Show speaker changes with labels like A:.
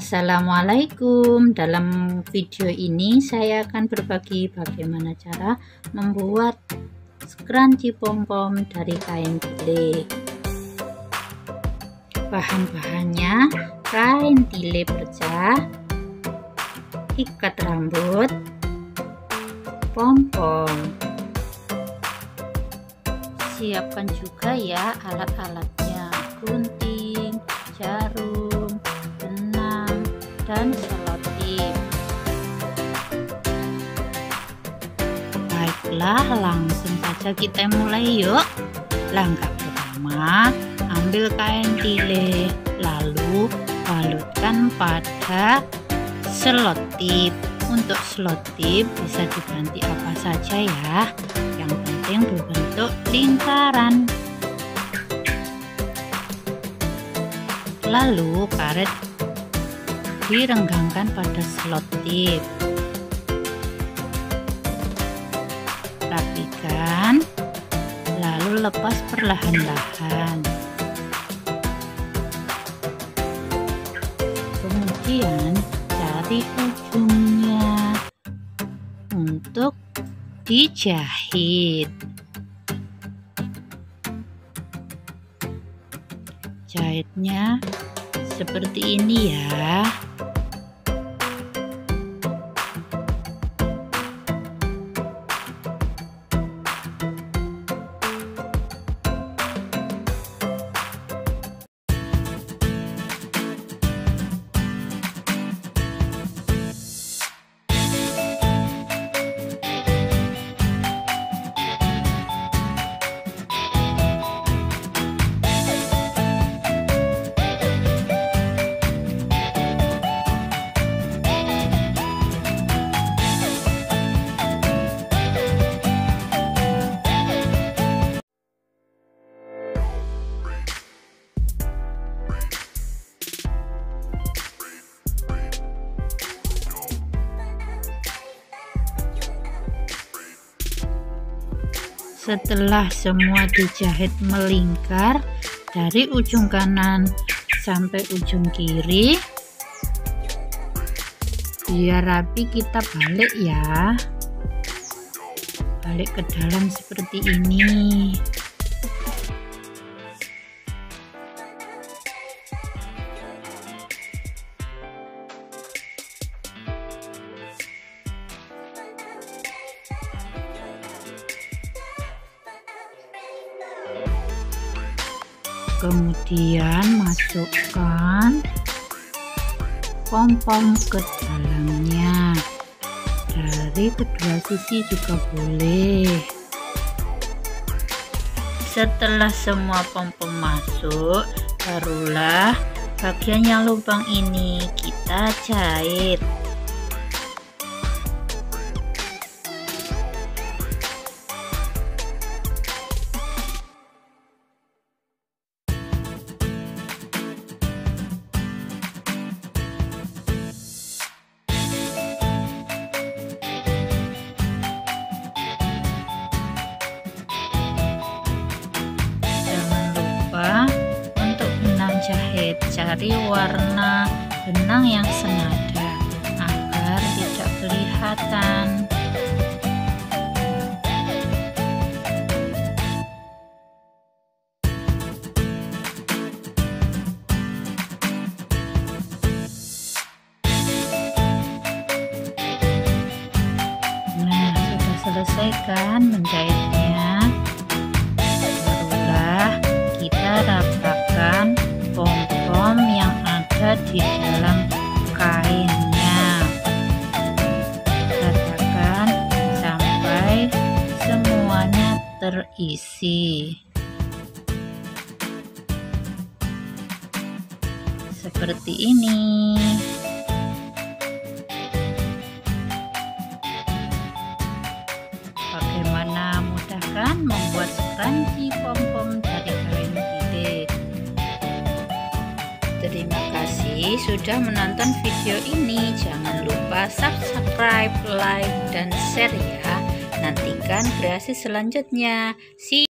A: Assalamualaikum. Dalam video ini saya akan berbagi bagaimana cara membuat scrunchie pom-pom dari kain tile. Bahan-bahannya kain tile perca, ikat rambut, pom-pom. Siapkan juga ya alat-alatnya, gunting, jarum, benang, dan selotip. Baiklah, langsung saja kita mulai yuk. Langkah pertama, ambil kain tile, lalu balutkan pada selotip. Untuk selotip bisa diganti apa saja ya, yang penting berbentuk lingkaran. Lalu karet direnggangkan pada selotip. Rapikan, lalu lepas perlahan-lahan. Kemudian cari ujungnya untuk dijahit. Jahitnya seperti ini ya. Setelah semua dijahit melingkar dari ujung kanan sampai ujung kiri, biar rapi kita balik ya, balik ke dalam seperti ini. Kemudian masukkan pom-pom ke dalamnya, dari kedua sisi juga boleh. Setelah semua pom-pom masuk, barulah bagian yang lubang ini kita jahit. Untuk benang jahit, cari warna benang yang senada agar tidak kelihatan. Nah, sudah selesai kan menjahitnya? Ratakan pom-pom yang ada di dalam kainnya. Ratakan sampai semuanya terisi. Seperti ini. Bagaimana mudah kan membuat scrunchie pom-pom dari kain tile. Terima kasih sudah menonton video ini. Jangan lupa subscribe, like, dan share ya. Nantikan kreasi selanjutnya. See you.